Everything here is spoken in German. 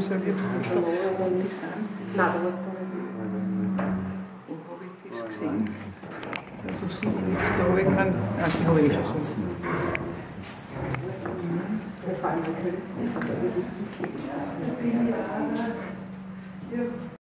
serviert, das ist doch Design. Nein, da warst du nicht. Wo habe ich das gesehen? Also sie nichts, da habe ich keinen. Ah, die habe ich schon gefunden. Vor allem, man könnte nicht, was er wirklich